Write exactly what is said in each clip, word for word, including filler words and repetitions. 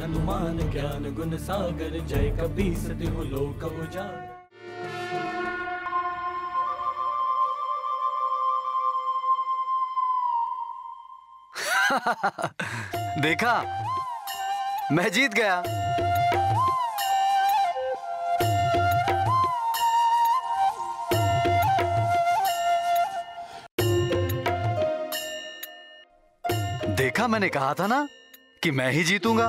हनुमान ज्ञान गुण सागर, जय कपीस तिहु लोक उजागर। देखा, मैं जीत गया। देखा, मैंने कहा था ना कि मैं ही जीतूंगा।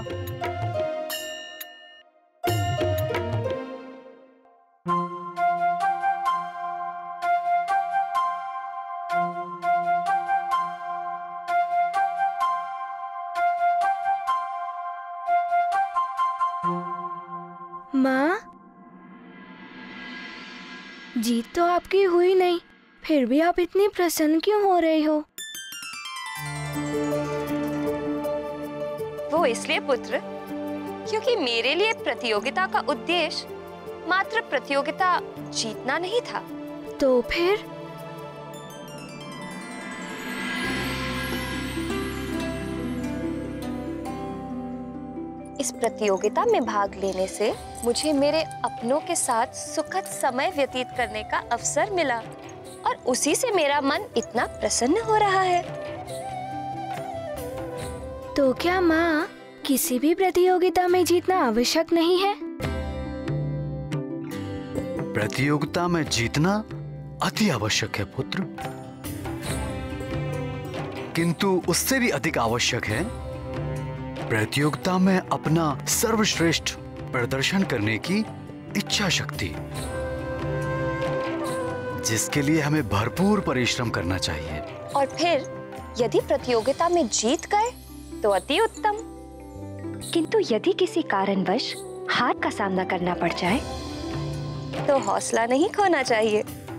माँ, जीत तो आपकी हुई नहीं, फिर भी आप इतनी प्रसन्न क्यों हो रही हो? वो इसलिए पुत्र, क्योंकि मेरे लिए प्रतियोगिता का उद्देश्य मात्र प्रतियोगिता जीतना नहीं था। तो फिर? इस प्रतियोगिता में भाग लेने से मुझे मेरे अपनों के साथ सुखद समय व्यतीत करने का अवसर मिला और उसी से मेरा मन इतना प्रसन्न हो रहा है। तो क्या माँ, किसी भी प्रतियोगिता में जीतना आवश्यक नहीं है? प्रतियोगिता में जीतना अति आवश्यक है पुत्र, किंतु उससे भी अधिक आवश्यक है प्रतियोगिता में अपना सर्वश्रेष्ठ प्रदर्शन करने की इच्छा शक्ति, जिसके लिए हमें भरपूर परिश्रम करना चाहिए। और फिर यदि प्रतियोगिता में जीत गए तो अति उत्तम, किंतु यदि किसी कारणवश हार का सामना करना पड़ जाए तो हौसला नहीं खोना चाहिए।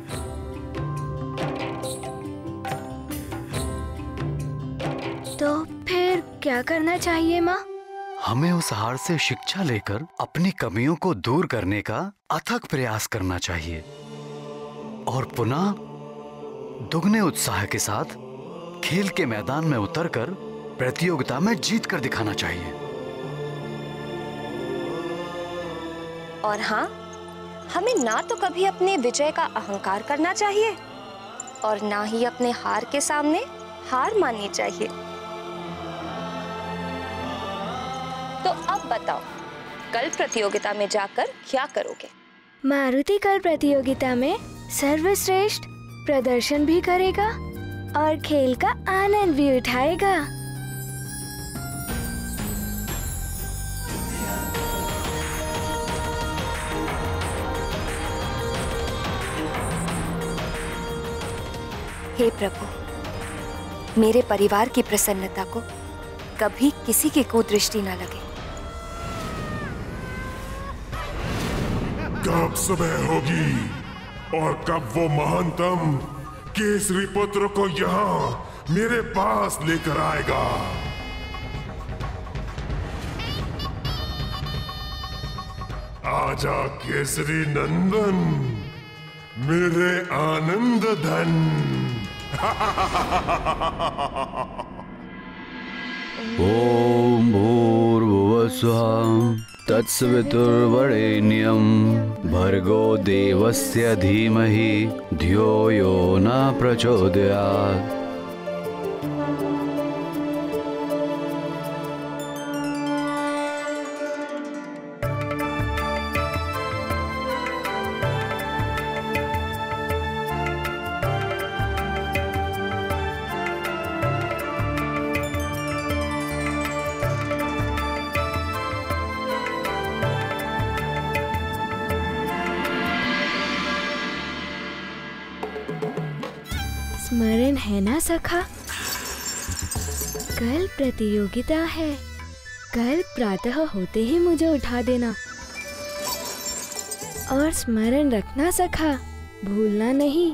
तो फिर क्या करना चाहिए माँ? हमें उस हार से शिक्षा लेकर अपनी कमियों को दूर करने का अथक प्रयास करना चाहिए और पुनः दुगने उत्साह के साथ खेल के मैदान में उतरकर प्रतियोगिता में जीत कर दिखाना चाहिए। और हाँ, हमें ना तो कभी अपने विजय का अहंकार करना चाहिए और ना ही अपने हार के सामने हार माननी चाहिए। तो अब बताओ, कल प्रतियोगिता में जाकर क्या करोगे? मारुति कल प्रतियोगिता में सर्वश्रेष्ठ प्रदर्शन भी करेगा और खेल का आनंद भी उठाएगा। हे प्रभु, मेरे परिवार की प्रसन्नता को कभी किसी की कुदृष्टि न लगे। कब सुबह होगी और कब वो महानतम केसरी पुत्र को यहाँ मेरे पास लेकर आएगा? आजा केसरी नंदन, मेरे आनंद धन। ओम भूर्भुवस्सुः तत्सवितुर्वरेण्यं भर्गो देवस्य धीमहि धियो यो न प्रचोदयात्। स्मरण है ना सखा? कल प्रतियोगिता है, कल प्रातः होते ही मुझे उठा देना। और स्मरण रखना सखा, भूलना नहीं।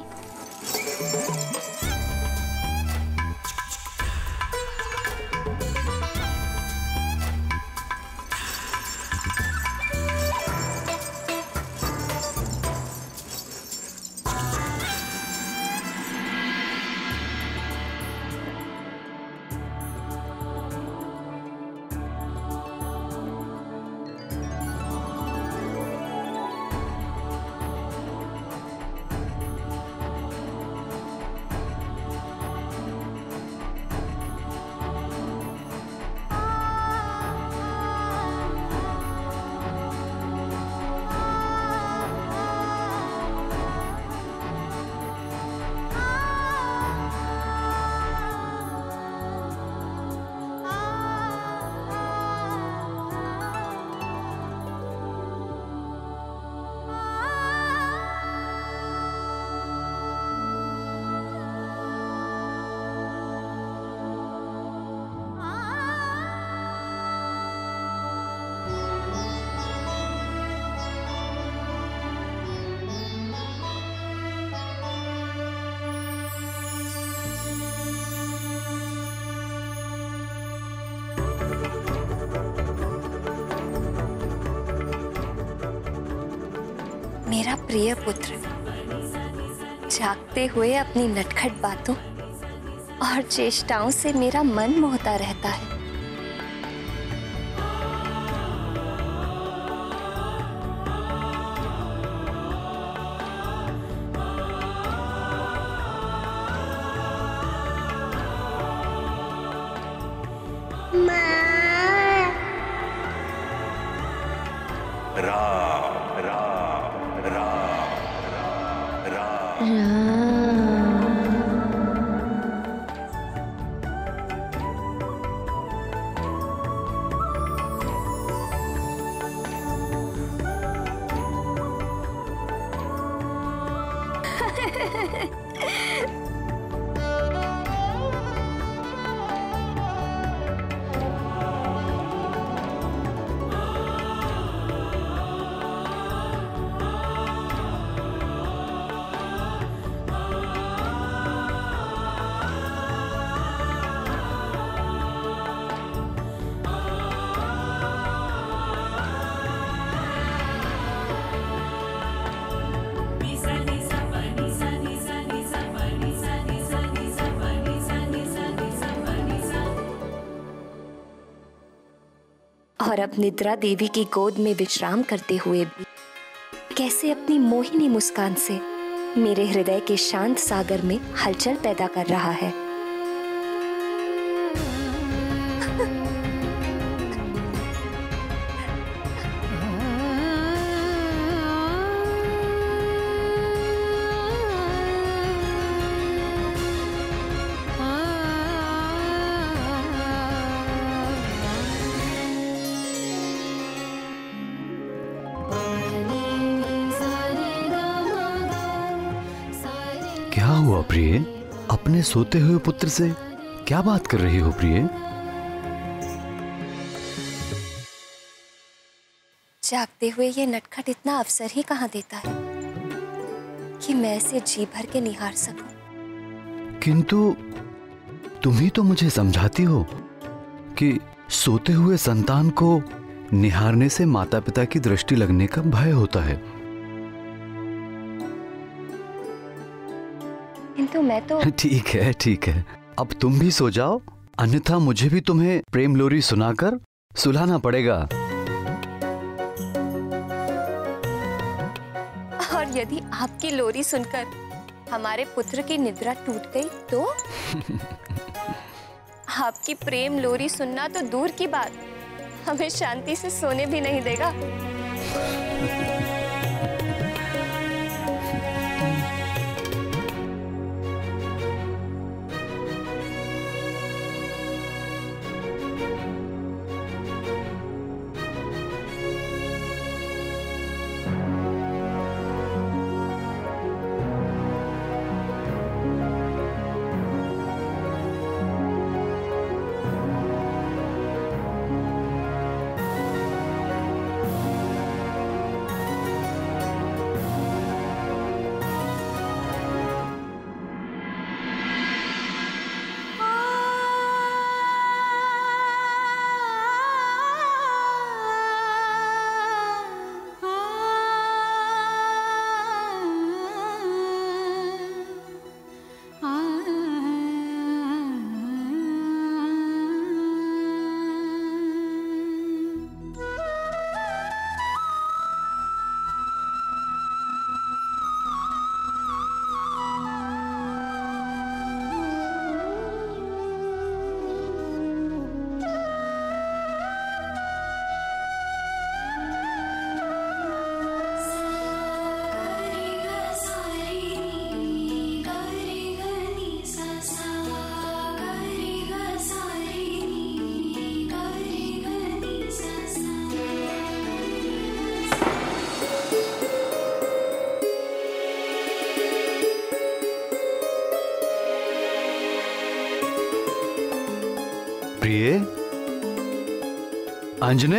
मेरा प्रिय पुत्र जागते हुए अपनी नटखट बातों और चेष्टाओं से मेरा मन मोहता रहता है। और अब निद्रा देवी की गोद में विश्राम करते हुए भी कैसे अपनी मोहिनी मुस्कान से मेरे हृदय के शांत सागर में हलचल पैदा कर रहा है। क्या हुआ प्रिय? अपने सोते हुए पुत्र से क्या बात कर रही हो प्रिय? जागते हुए ये नटखट इतना अवसर ही कहाँ देता है कि मैं इसे जी भर के निहार सकूं। किंतु तुम ही तो मुझे समझाती हो कि सोते हुए संतान को निहारने से माता पिता की दृष्टि लगने का भय होता है। किंतु मैं तो ठीक है ठीक है, अब तुम भी सो जाओ, अन्यथा मुझे भी तुम्हें प्रेम लोरी सुनाकर सुलाना पड़ेगा। और यदि आपकी लोरी सुनकर हमारे पुत्र की निद्रा टूट गई तो आपकी प्रेम लोरी सुनना तो दूर की बात, हमें शांति से सोने भी नहीं देगा। प्रिय, अंजने,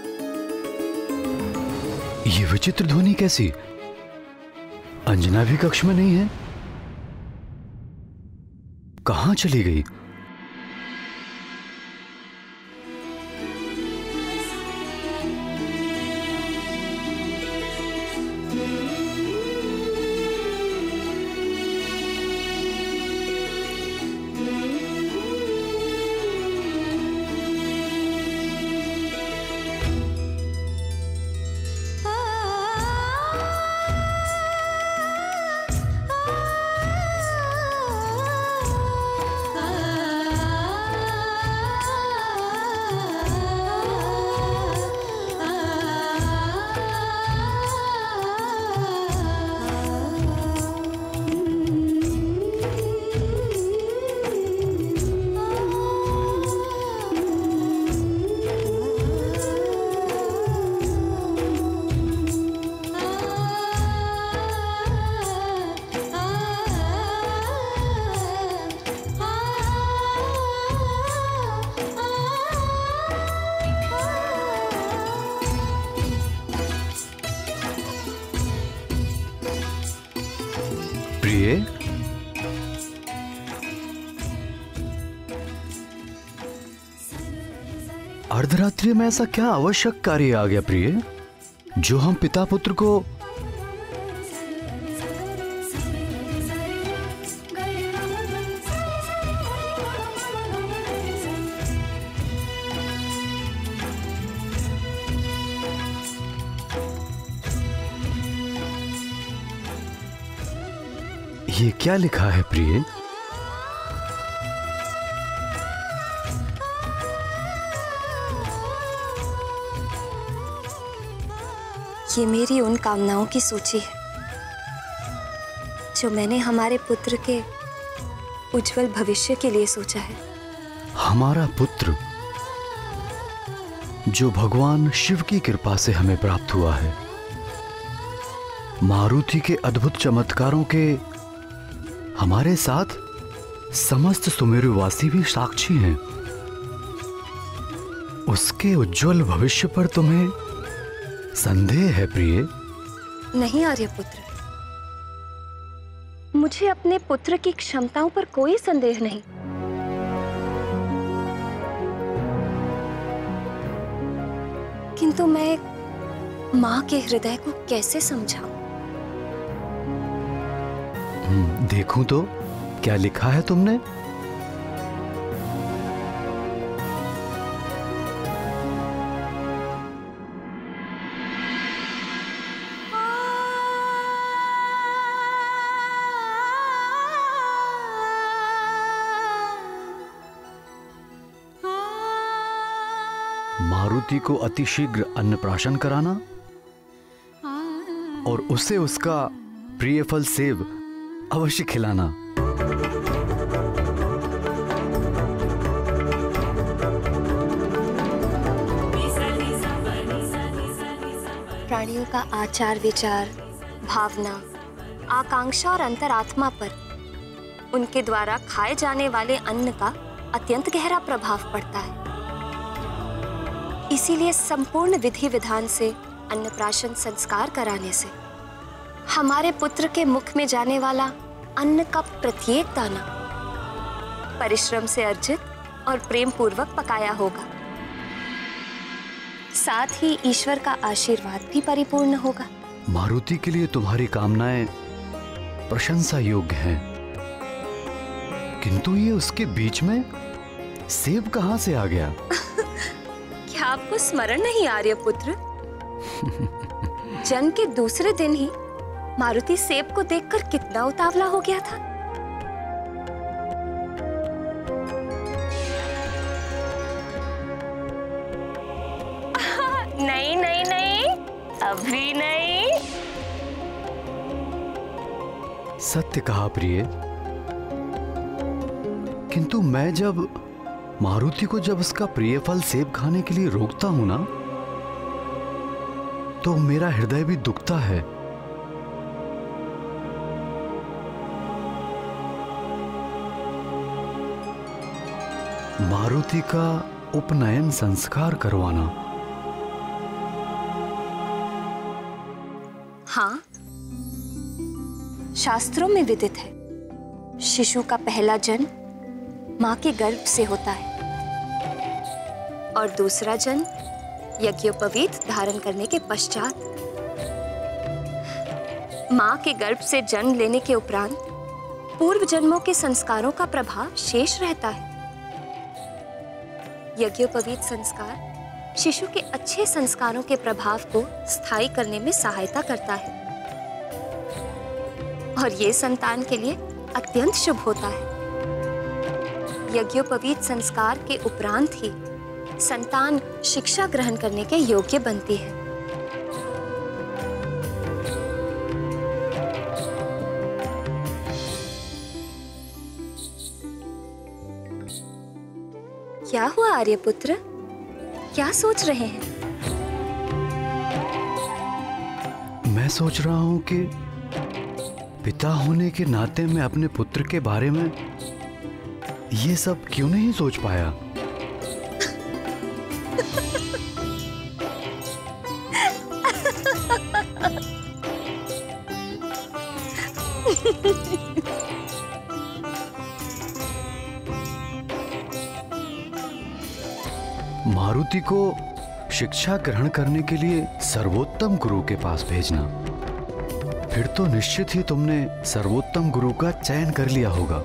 ये विचित्र ध्वनि कैसी? अंजना भी कक्ष में नहीं है, कहां चली गई? प्रिय। अर्धरात्रि में ऐसा क्या आवश्यक कार्य आ गया प्रिय, जो हम पिता पुत्र को ये क्या लिखा है प्रिय? ये मेरी उन कामनाओं की सूची है जो मैंने हमारे पुत्र के उज्जवल भविष्य के लिए सोचा है। हमारा पुत्र जो भगवान शिव की कृपा से हमें प्राप्त हुआ है, मारुति के अद्भुत चमत्कारों के हमारे साथ समस्त सुमेरुवासी भी साक्षी हैं। उसके उज्जवल भविष्य पर तुम्हें संदेह है प्रिय? नहीं आर्यपुत्र, मुझे अपने पुत्र की क्षमताओं पर कोई संदेह नहीं। किंतु मैं मां के हृदय को कैसे समझाऊं? देखूं तो क्या लिखा है तुमने? मारुति को अतिशीघ्र अन्नप्राशन कराना और उसे उसका प्रिय फल सेब अवश्य खिलाना। प्राणियों का आचार विचार, भावना, आकांक्षा और अंतरात्मा पर उनके द्वारा खाए जाने वाले अन्न का अत्यंत गहरा प्रभाव पड़ता है। इसीलिए संपूर्ण विधि विधान से अन्नप्राशन संस्कार कराने से हमारे पुत्र के मुख में जाने वाला अन्न का प्रत्येक दाना परिश्रम से अर्जित और प्रेम पूर्वक पकाया होगा। साथ ही ईश्वर का आशीर्वाद भी परिपूर्ण होगा। मारुति के लिए तुम्हारी कामनाएं प्रशंसा योग्य हैं, किंतु ये उसके बीच में सेब कहां से आ गया? क्या आपको स्मरण नहीं आर्यपुत्र? जन्म के दूसरे दिन ही मारुति सेब को देखकर कितना उतावला हो गया था। नहीं नहीं नहीं, अभी नहीं। सत्य कहा प्रिय, किंतु मैं जब मारुति को जब उसका प्रिय फल सेब खाने के लिए रोकता हूं ना, तो मेरा हृदय भी दुखता है। मारुति का उपनयन संस्कार करवाना। हाँ, शास्त्रों में विदित है, शिशु का पहला जन्म मां के गर्भ से होता है और दूसरा जन्म यज्ञोपवीत धारण करने के पश्चात। मां के गर्भ से जन्म लेने के उपरांत पूर्व जन्मों के संस्कारों का प्रभाव शेष रहता है। यज्ञोपवीत संस्कार शिशु के अच्छे संस्कारों के प्रभाव को स्थायी करने में सहायता करता है और ये संतान के लिए अत्यंत शुभ होता है। यज्ञोपवीत संस्कार के उपरांत ही संतान शिक्षा ग्रहण करने के योग्य बनती है। क्या हुआ आर्यपुत्र? क्या सोच रहे हैं? मैं सोच रहा हूं कि पिता होने के नाते मैं अपने पुत्र के बारे में ये सब क्यों नहीं सोच पाया। मारुति को शिक्षा ग्रहण करने के लिए सर्वोत्तम गुरु के पास भेजना। फिर तो निश्चित ही तुमने सर्वोत्तम गुरु का चयन कर लिया होगा।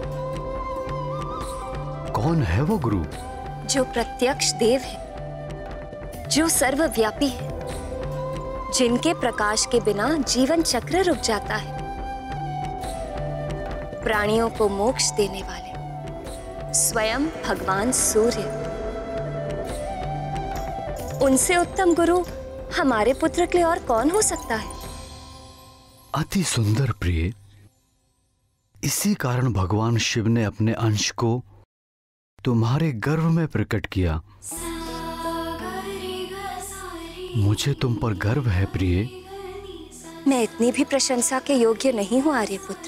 कौन है वो गुरु? जो प्रत्यक्ष देव है, जो सर्वव्यापी है, जिनके प्रकाश के बिना जीवन चक्र रुक जाता है, प्राणियों को मोक्ष देने वाले स्वयं भगवान सूर्य। उनसे उत्तम गुरु हमारे पुत्र के लिए और कौन हो सकता है? अति सुंदर प्रिय। इसी कारण भगवान शिव ने अपने अंश को तुम्हारे गर्भ में प्रकट किया। मुझे तुम पर गर्व है प्रिय। मैं इतनी भी प्रशंसा के योग्य नहीं हूँ आर्यपुत्र।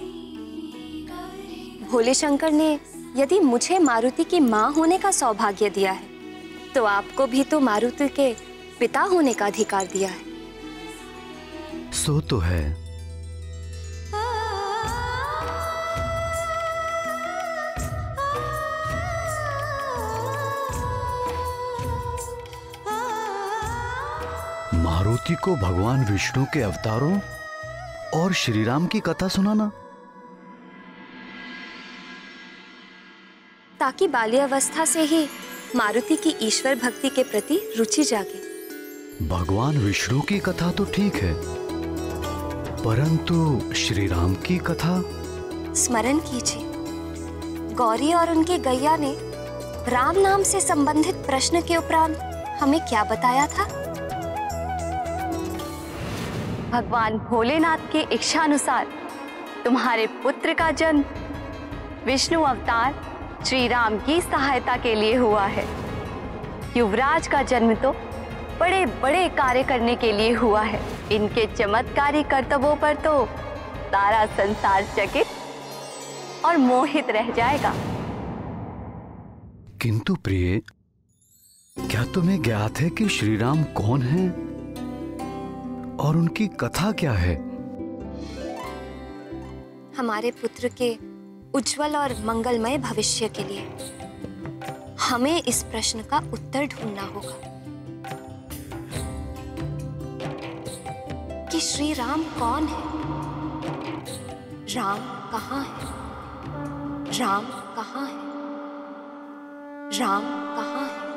भोले शंकर ने यदि मुझे मारुति की माँ होने का सौभाग्य दिया है, तो आपको भी तो मारुति के पिता होने का अधिकार दिया है। सो तो है। मारुति को भगवान विष्णु के अवतारों और श्री राम की कथा सुनाना, ताकि बाल्यावस्था से ही मारुति की ईश्वर भक्ति के प्रति रुचि जागे। भगवान विष्णु की कथा तो ठीक है, परंतु श्री राम की कथा? स्मरण कीजिए, गौरी और उनकी गैया ने राम नाम से संबंधित प्रश्न के उपरांत हमें क्या बताया था? भगवान भोलेनाथ की इच्छानुसार तुम्हारे पुत्र का जन्म विष्णु अवतार श्री राम की सहायता के लिए हुआ है। युवराज का जन्म तो बड़े बड़े कार्य करने के लिए हुआ है। इनके चमत्कारी कर्तव्यों पर तो सारा संसार चकित और मोहित रह जाएगा। किंतु प्रिय, क्या तुम्हें ज्ञात है कि श्री राम कौन है और उनकी कथा क्या है? हमारे पुत्र के उज्जवल और मंगलमय भविष्य के लिए हमें इस प्रश्न का उत्तर ढूंढना होगा कि श्री राम कौन है, राम कहाँ है, राम कहाँ है, राम कहाँ है?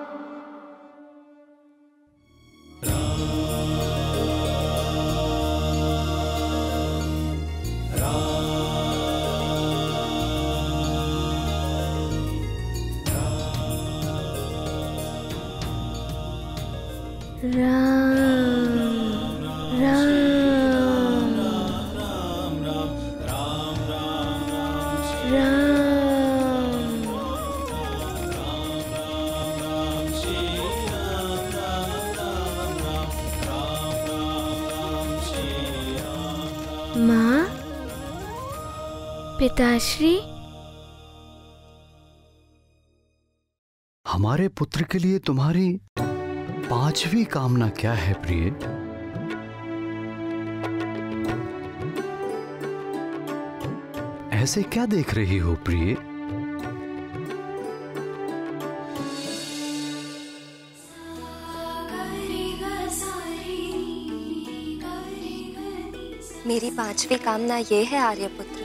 माँ, पिताश्री, हमारे पुत्र के लिए तुम्हारी पांचवी कामना क्या है प्रिय? ऐसे क्या देख रही हो प्रिय? मेरी पांचवी कामना ये है आर्यपुत्र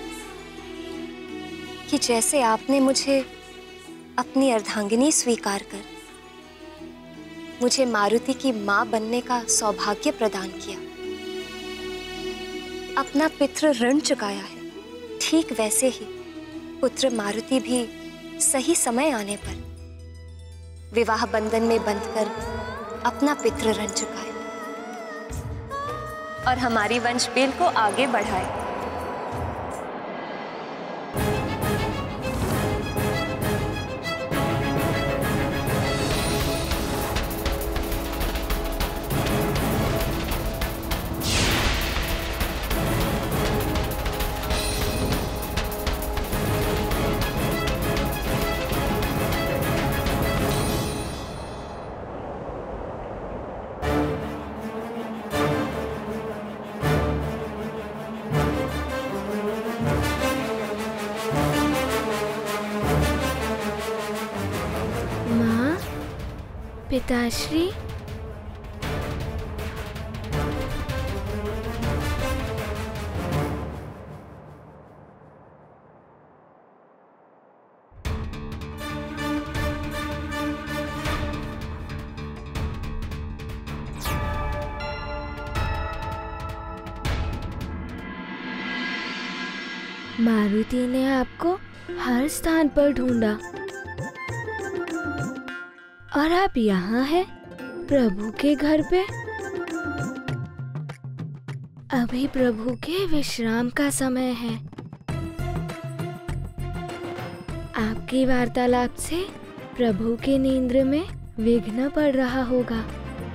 कि जैसे आपने मुझे अपनी अर्धांगिनी स्वीकार कर मुझे मारुति की मां बनने का सौभाग्य प्रदान किया, अपना पितृ ऋण चुकाया है, ठीक वैसे ही पुत्र मारुति भी सही समय आने पर विवाह बंधन में बंधकर अपना पितृ ऋण चुकाए और हमारी वंश बेल को आगे बढ़ाए। पिताश्री। मारुति ने आपको हर स्थान पर ढूंढा और आप यहाँ हैं, प्रभु के घर पे। अभी प्रभु के विश्राम का समय है। आपकी वार्तालाप से प्रभु की नींद में विघ्न पड़ रहा होगा।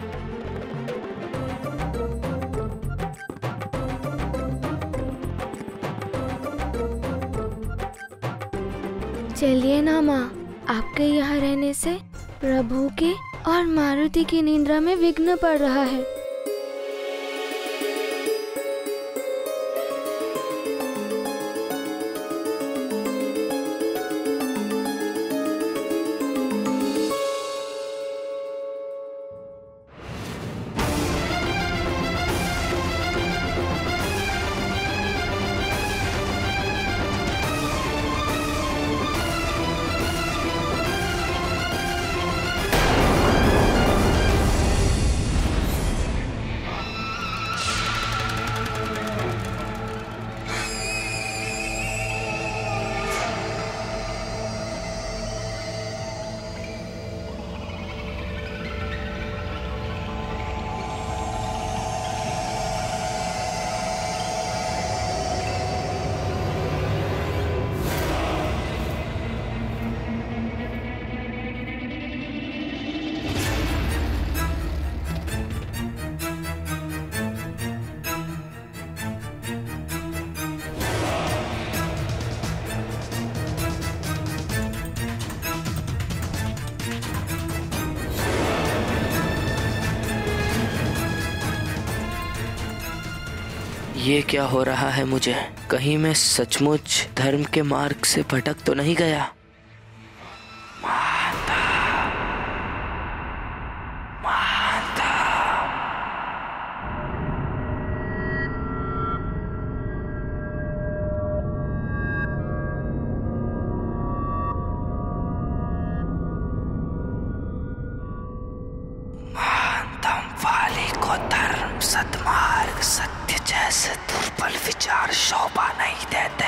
चलिए ना माँ, आपके यहाँ रहने से प्रभु के और मारुति की निद्रा में विघ्न पड़ रहा है। ये क्या हो रहा है मुझे? कहीं मैं सचमुच धर्म के मार्ग से भटक तो नहीं गया? माता, माता। महानतम वाली को धर्म सद्मार्ग सत्य जैसे दुर्बल विचार शोभा नहीं देते।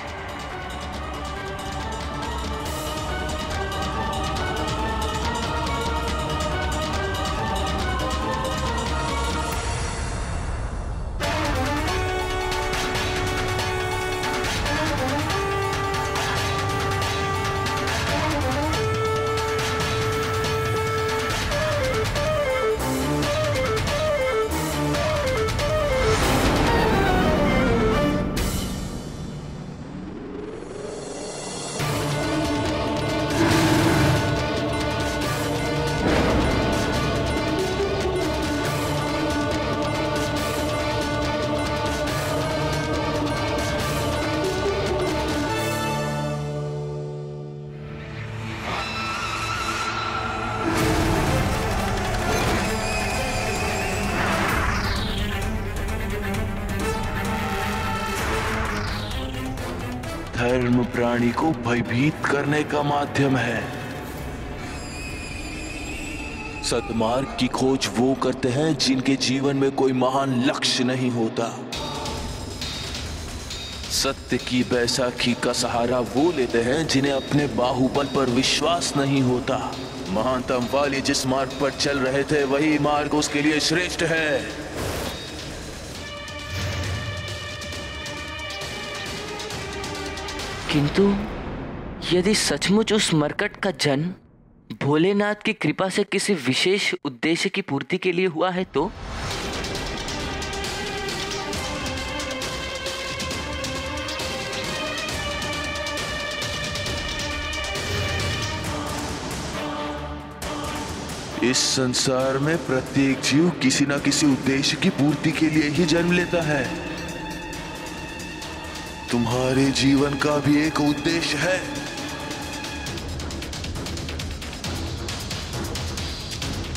धर्म प्राणी को भयभीत करने का माध्यम है। सद्मार्ग की खोज वो करते हैं जिनके जीवन में कोई महान लक्ष्य नहीं होता। सत्य की बैसाखी का सहारा वो लेते हैं जिन्हें अपने बाहुबल पर विश्वास नहीं होता। महानतम वाली जिस मार्ग पर चल रहे थे वही मार्ग उसके लिए श्रेष्ठ है। किंतु यदि सचमुच उस मरकट का जन्म भोलेनाथ की कृपा से किसी विशेष उद्देश्य की पूर्ति के लिए हुआ है तो इस संसार में प्रत्येक जीव किसी न किसी उद्देश्य की पूर्ति के लिए ही जन्म लेता है। तुम्हारे जीवन का भी एक उद्देश्य है।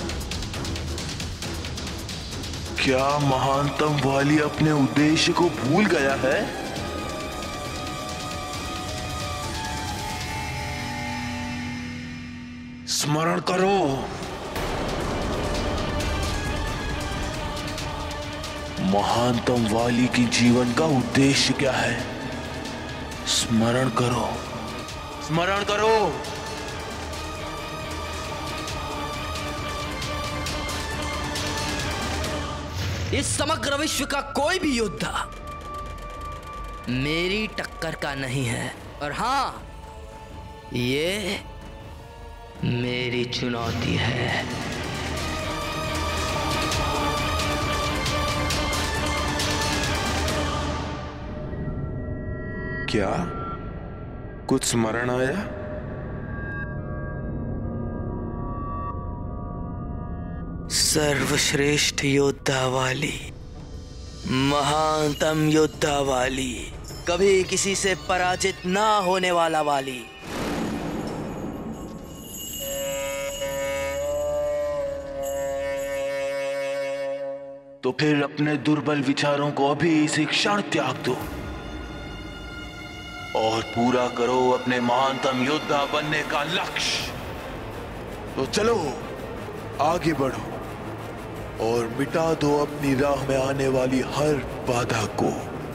क्या महानतम वाली अपने उद्देश्य को भूल गया है? स्मरण करो, महानतम वाली की जीवन का उद्देश्य क्या है? स्मरण करो, स्मरण करो। इस समग्र विश्व का कोई भी योद्धा मेरी टक्कर का नहीं है, और हाँ, ये मेरी चुनौती है। क्या कुछ स्मरण आया? सर्वश्रेष्ठ योद्धा वाली, महानतम योद्धा वाली, कभी किसी से पराजित ना होने वाला वाली। तो फिर अपने दुर्बल विचारों को अभी इसी क्षण त्याग दो और पूरा करो अपने महानतम योद्धा बनने का लक्ष्य। तो चलो आगे बढ़ो और मिटा दो अपनी राह में आने वाली हर बाधा को।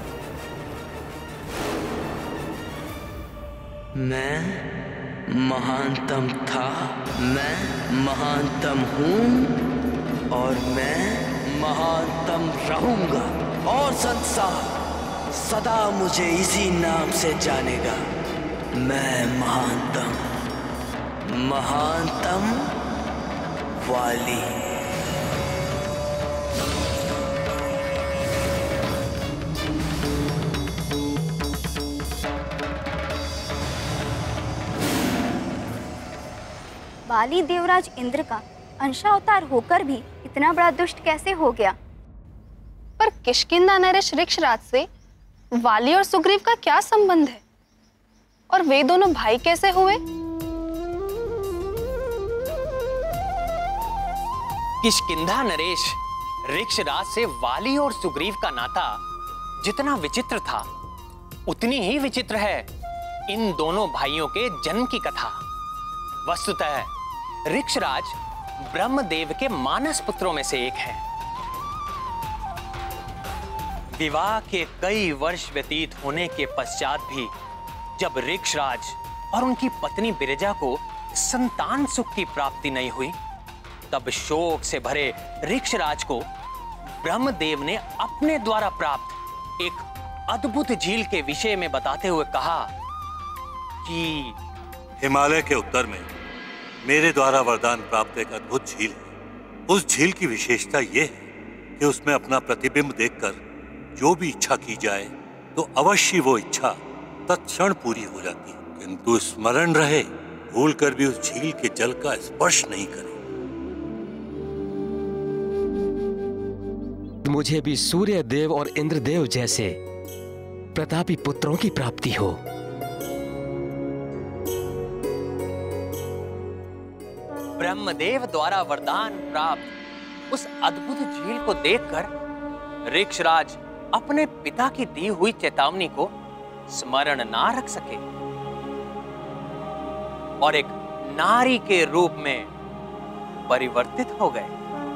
मैं महानतम था, मैं महानतम हूं और मैं महानतम रहूंगा, और संसार सदा मुझे इसी नाम से जानेगा। मैं महानतम, महानतम वाली। बाली देवराज इंद्र का अंशावतार होकर भी इतना बड़ा दुष्ट कैसे हो गया? पर किष्किंधा नरेश ऋक्षराज से वाली और सुग्रीव का क्या संबंध है? और वे दोनों भाई कैसे हुए? किष्किंधा नरेश ऋक्षराज से वाली और सुग्रीव का नाता जितना विचित्र था, उतनी ही विचित्र है इन दोनों भाइयों के जन्म की कथा। वस्तुतः ऋक्षराज ब्रह्मदेव के मानस पुत्रों में से एक है। विवाह के कई वर्ष व्यतीत होने के पश्चात भी जब ऋक्षराज और उनकी पत्नी बिरजा को संतान सुख की प्राप्ति नहीं हुई, तब शोक से भरे ऋक्षराज को ब्रह्मदेव ने अपने द्वारा प्राप्त एक अद्भुत झील के विषय में बताते हुए कहा कि हिमालय के उत्तर में मेरे द्वारा वरदान प्राप्त एक अद्भुत झील है। उस झील की विशेषता यह है कि उसमें अपना प्रतिबिंब देखकर जो भी इच्छा की जाए तो अवश्य वो इच्छा तत्क्षण पूरी हो जाती है, किंतु स्मरण रहे, भूल कर भी उस झील के जल का स्पर्श नहीं करे। मुझे भी सूर्य देव और इंद्रदेव जैसे प्रतापी पुत्रों की प्राप्ति हो। ब्रह्मदेव द्वारा वरदान प्राप्त उस अद्भुत झील को देखकर ऋक्षराज अपने पिता की दी हुई चेतावनी को स्मरण ना रख सके और एक नारी के रूप में परिवर्तित हो गए।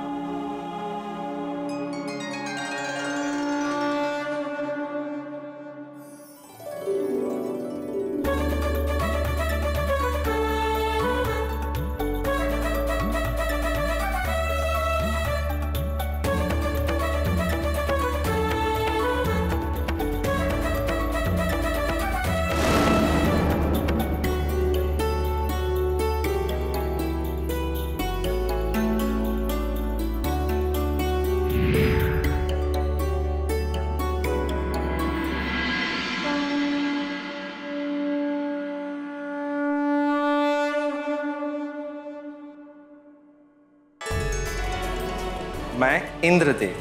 मैं इंद्रदेव,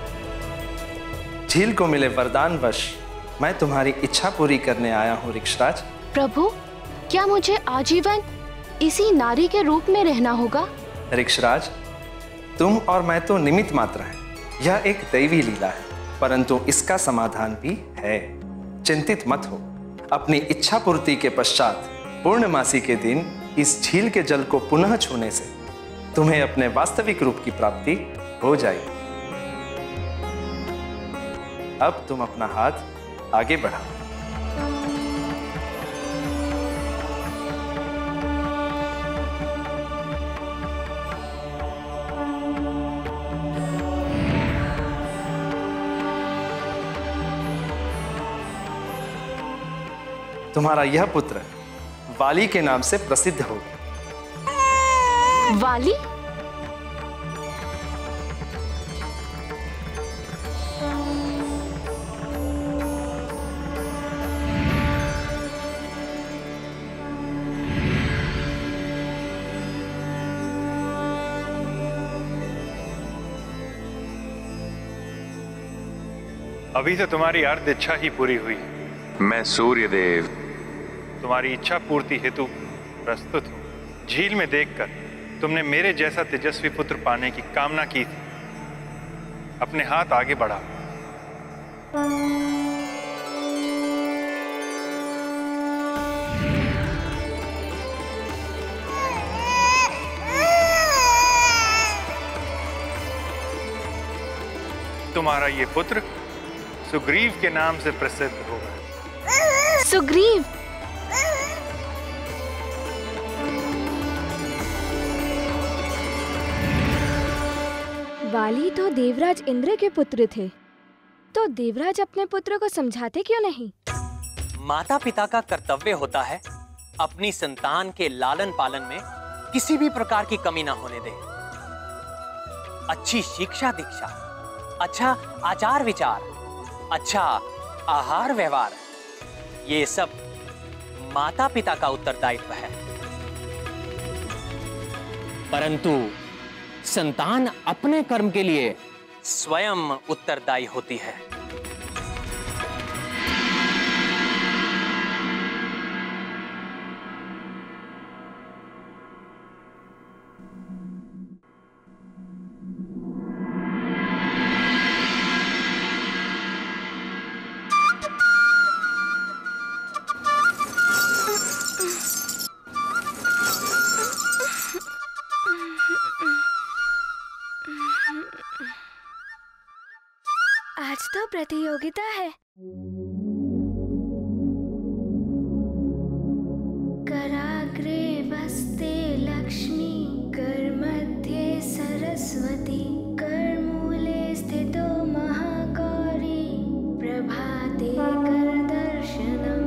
झील को मिले वरदान वश मैं तुम्हारी इच्छा पूरी करने आया हूँ ऋक्षराज। प्रभु, क्या मुझे आजीवन इसी नारी के रूप में रहना होगा? ऋक्षराज, तुम और मैं तो निमित्त मात्र हैं, यह एक दैवी लीला है, परंतु इसका समाधान भी है। चिंतित मत हो, अपनी इच्छा पूर्ति के पश्चात पूर्णमासी के दिन इस झील के जल को पुनः छूने से तुम्हें अपने वास्तविक रूप की प्राप्ति हो जाएगी। अब तुम अपना हाथ आगे बढ़ाओ। तुम्हारा यह पुत्र वाली के नाम से प्रसिद्ध होगा। वाली? अभी तो तुम्हारी अर्ध इच्छा ही पूरी हुई। मैं सूर्यदेव तुम्हारी इच्छा पूर्ति हेतु प्रस्तुत हूँ। झील में देखकर तुमने मेरे जैसा तेजस्वी पुत्र पाने की कामना की थी। अपने हाथ आगे बढ़ा। तुम्हारा ये पुत्र सुग्रीव के नाम से प्रसिद्ध होगा। सुग्रीव? वाली तो देवराज इंद्र के पुत्र थे, तो देवराज अपने पुत्र को समझाते क्यों नहीं? माता पिता का कर्तव्य होता है अपनी संतान के लालन पालन में किसी भी प्रकार की कमी ना होने दें। अच्छी शिक्षा दीक्षा, अच्छा आचार विचार, अच्छा आहार व्यवहार, ये सब माता पिता का उत्तरदायित्व है। परंतु संतान अपने कर्म के लिए स्वयं उत्तरदायी होती है। आज तो प्रतियोगिता है। कराग्रे वस्ते लक्ष्मी, कर मध्ये सरस्वती, कर मूले स्थितो महागौरी, प्रभाते कर दर्शनम्।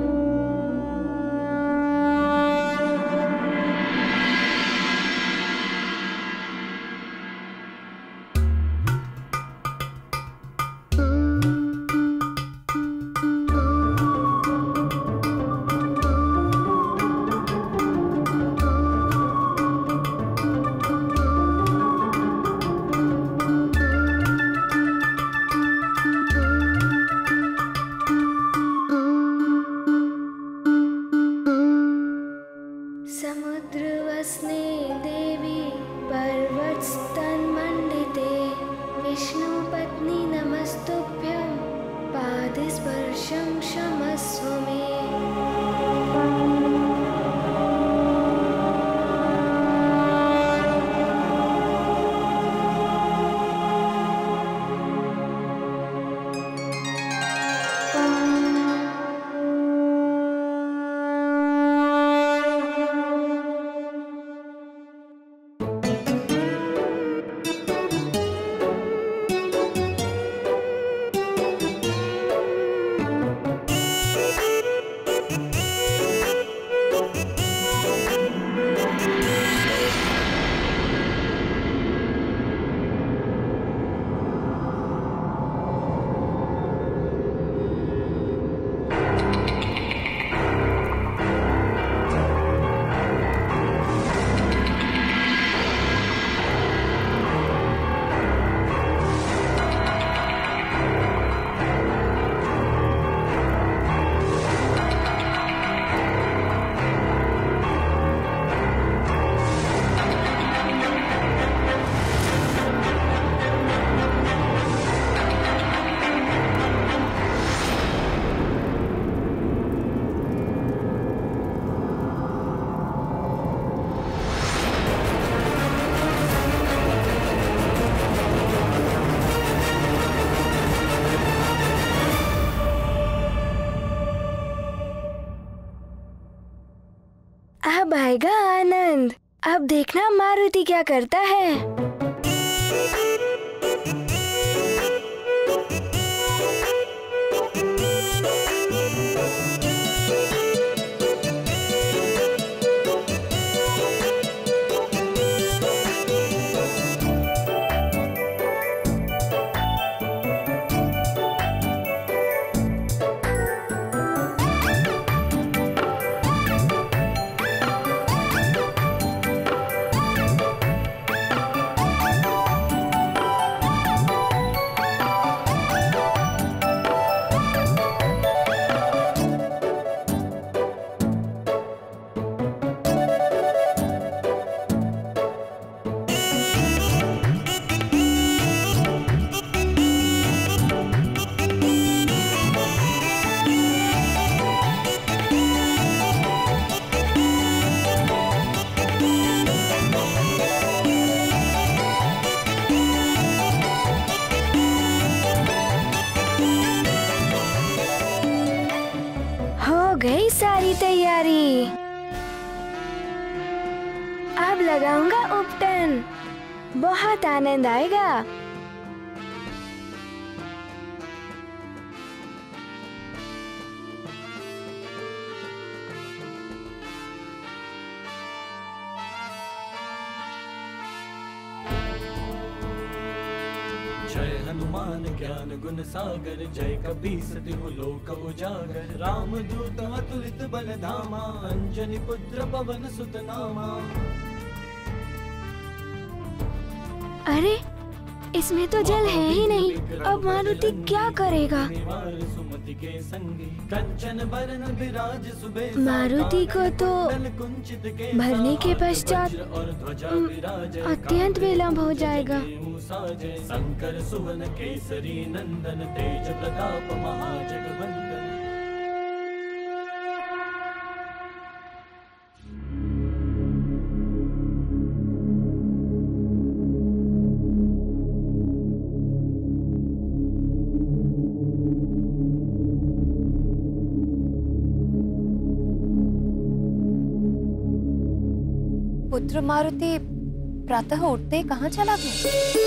आएगा आनंद। अब देखना मारुति क्या करता है। गई सारी तैयारी। अब लगाऊंगा उपटन, बहुत आनंद आएगा। जय हनुमान ज्ञान गुण सागर, जय कपीस तिहु लोक उजागर। राम दूत अतुलित बल धामा, अंजनी पुत्र पवन सुत नामा। अरे इसमें तो जल है ही नहीं, अब मारुति क्या करेगा? मारुति को तो भरने के पश्चात अत्यंत विलंब हो जाएगा। शंकर सुवन केसरी नंदन, तेज प्रताप महाजगवंदन। पुत्र मारुति प्रातः उठते ही कहाँ चला गया?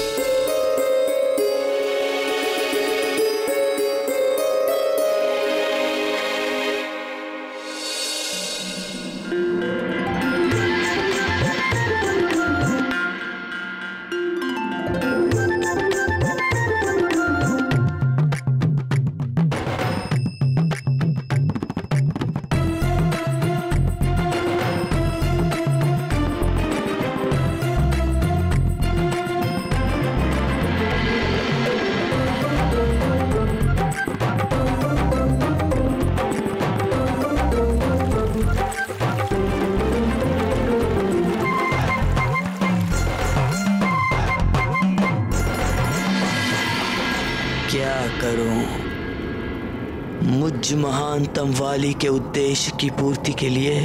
मुझ महानतम वाली के उद्देश्य की पूर्ति के लिए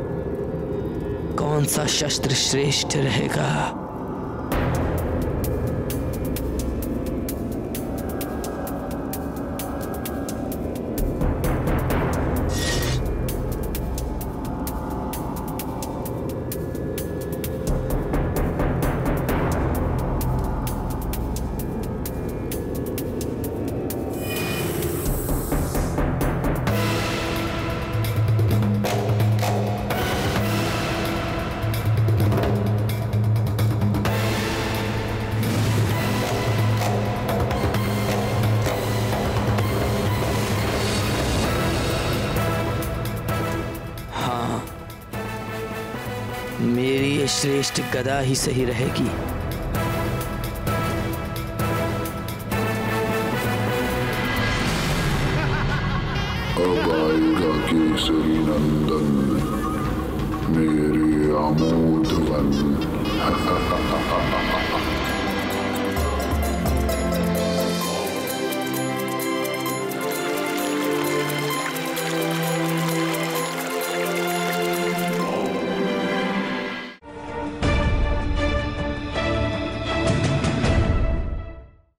कौन सा शस्त्र श्रेष्ठ रहेगा? मेरी ये श्रेष्ठ गदा ही सही रहेगी। अब आएगा केसरी नंदन, मेरे आमोद वन।